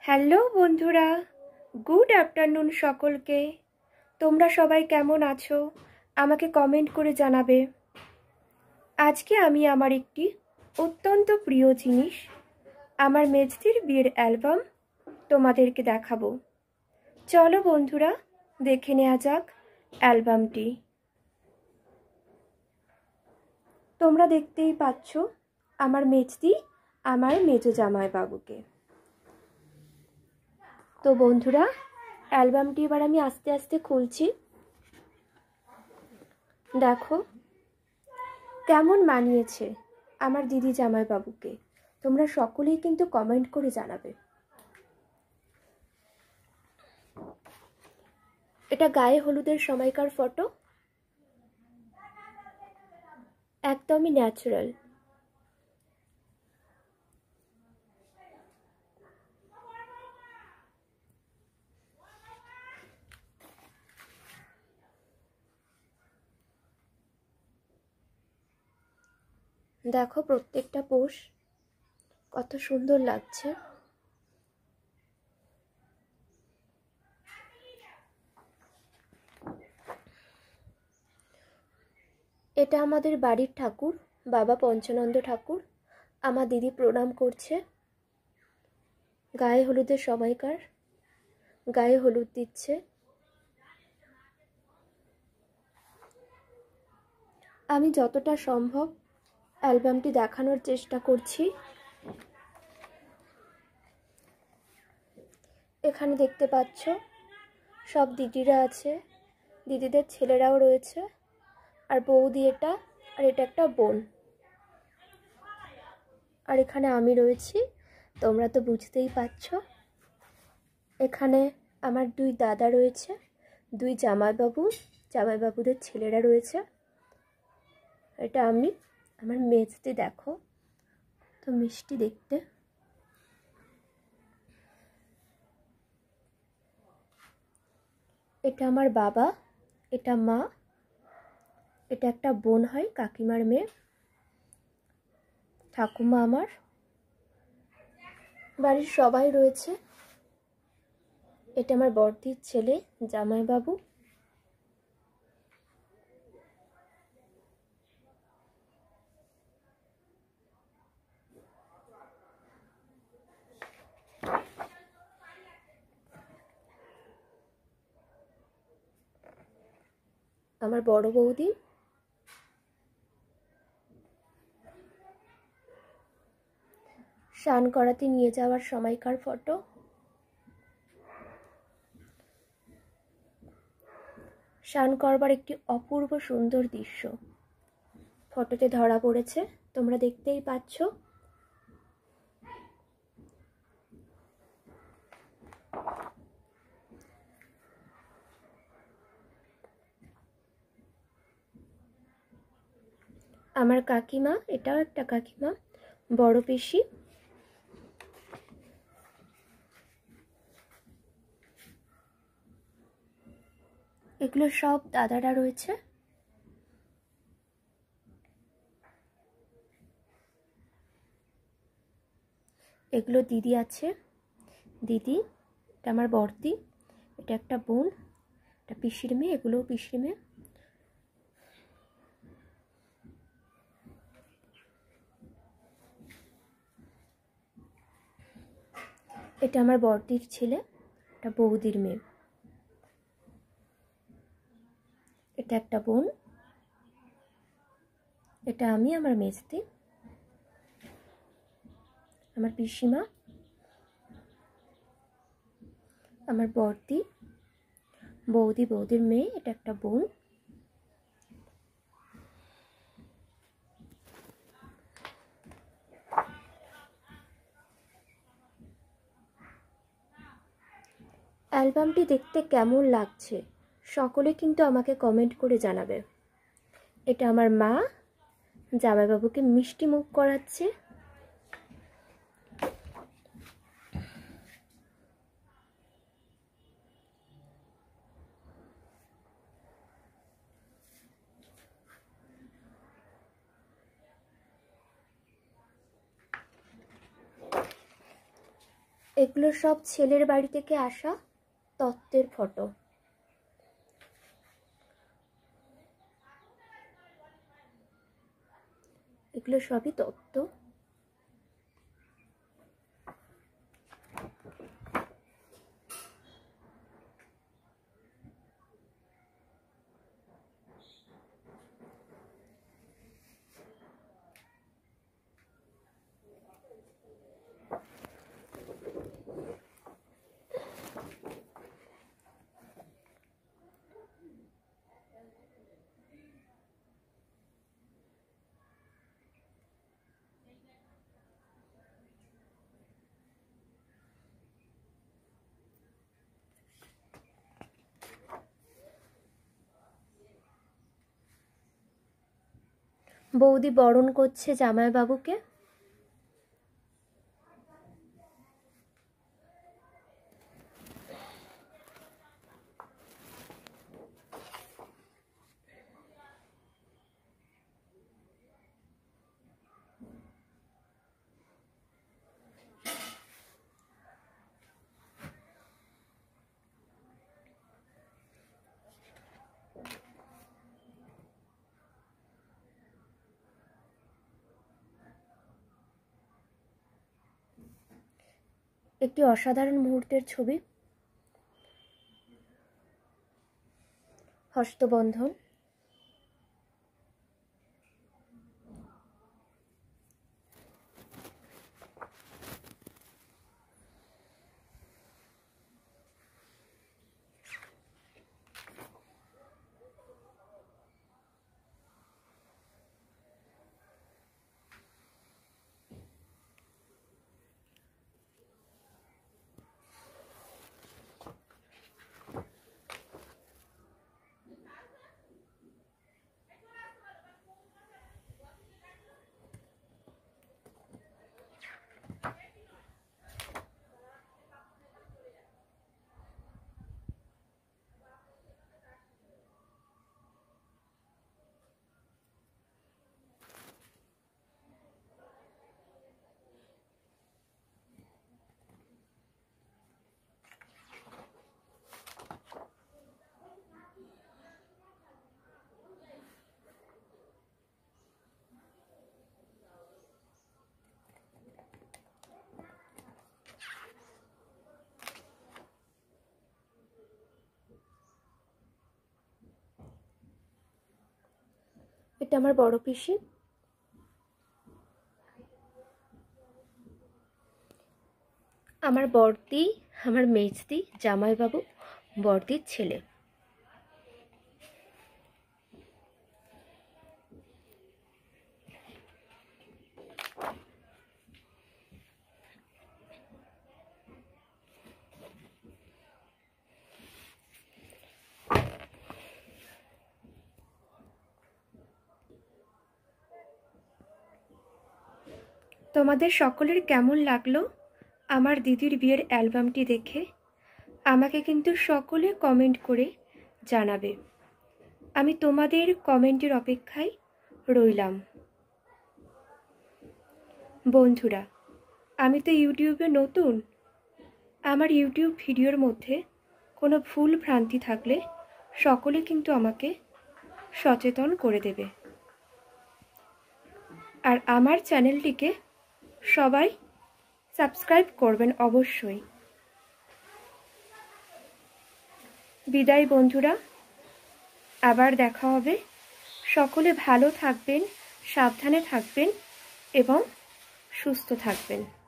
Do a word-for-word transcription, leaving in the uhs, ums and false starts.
Hello বন্ধুরা, good afternoon সকলকে। তোমরা সবাই কেমন আছো আমাকে কমেন্ট করে জানাবে। আজকে আমি আমার একটি অত্যন্ত প্রিয় জিনিস, আমার মেজদির বিয়ের অ্যালবাম তোমাদেরকে দেখাবো। চলো বন্ধুরা, দেখে নেওয়া যাক অ্যালবামটি। তোমরা দেখতেই পাচ্ছ আমার মেজদি আমার মেজো জামাইবাবুকে। তো বন্ধুরা, অ্যালবামটি এবার আমি আস্তে আস্তে খুলছি। দেখো কেমন মানিয়েছে আমার দিদি জামাইবাবুকে। তোমরা সকলেই কিন্তু কমেন্ট করে জানাবে। এটা গায়ে হলুদের সময়কার ফটো, একদমই ন্যাচারাল। দেখো প্রত্যেকটা পোষ কত সুন্দর লাগছে। এটা আমাদের বাড়ির ঠাকুর, বাবা পঞ্চানন্দ ঠাকুর। আমার দিদি প্রণাম করছে। গায়ে হলুদের সময়কার, গায়ে হলুদ দিচ্ছে। আমি যতটা সম্ভব অ্যালবামটি দেখানোর চেষ্টা করছি। এখানে দেখতে পাচ্ছ সব দিদিরা আছে, দিদিদের ছেলেরাও রয়েছে, আর বৌদি এটা, আর এটা একটা বোন, আর এখানে আমি রয়েছি। তোমরা তো বুঝতেই পারছ। এখানে আমার দুই দাদা রয়েছে, দুই জামাইবাবু, জামাইবাবুদের ছেলেরা রয়েছে। এটা আমি, আমার মেজদি দেখো তো মিষ্টি দেখতে। এটা আমার বাবা, এটা মা, এটা একটা বোন হয় কাকিমার মেয়ে, ঠাকুমা আমার, বাড়ির সবাই রয়েছে। এটা আমার বড়দির ছেলে জামাইবাবু। আমার বড় বৌদি, স্নান করাতে নিয়ে যাওয়ার সময়কার ফটো। স্নান করবার একটি অপূর্ব সুন্দর দৃশ্য ফটোতে ধরা পড়েছে, তোমরা দেখতেই পাচ্ছ। আমার কাকিমা, এটাও একটা কাকিমা, বড় পিসি। এগুলো সব দাদারা রয়েছে। এগুলো দিদি আছে, দিদি, এটা আমার বড়দি, এটা একটা বোন, এটা পিসির মেয়ে, এগুলোও পিসির মেয়ে। এটা আমার বড়দির ছেলে, এটা বৌদির মেয়ে। এটা একটা বোন, এটা আমি, আমার মেজদি, আমার পিসিমা, আমার বড়দি, বৌদি, বৌদির মেয়ে, এটা একটা বোন। অ্যালবামটি দেখতে কেমন লাগছে সকলে কিন্তু আমাকে কমেন্ট করে জানাবে। এটা আমার মা জামাইবাবুকে মিষ্টি মুখ করাচ্ছে। এগুলো সব ছেলের বাড়ি থেকে আসা তত্ত্বের ফটো। এগুলো সবই তত্ত্ব। বৌদি বরণ করছে জামাইবাবুকে। একটি অসাধারণ মুহূর্তের ছবি। হস্তবন্ধন। এটা আমার বড় পিসি। আমার বড়দি, আমার মেজদি, জামাইবাবু, বড়দির ছেলে। তোমাদের সকলের কেমন লাগলো আমার দিদির বিয়ের অ্যালবামটি দেখে? আমাকে কিন্তু সকলে কমেন্ট করে জানাবে। আমি তোমাদের কমেন্টের অপেক্ষায় রইলাম। বন্ধুরা, আমি তো ইউটিউবে নতুন। আমার ইউটিউব ভিডিওর মধ্যে কোনো ভুল ভ্রান্তি থাকলে সকলে কিন্তু আমাকে সচেতন করে দেবে। আর আমার চ্যানেলটিকে সবাই সাবস্ক্রাইব করবেন অবশ্যই। বিদায় বন্ধুরা, আবার দেখা হবে। সকলে ভালো থাকবেন, সাবধানে থাকবেন এবং সুস্থ থাকবেন।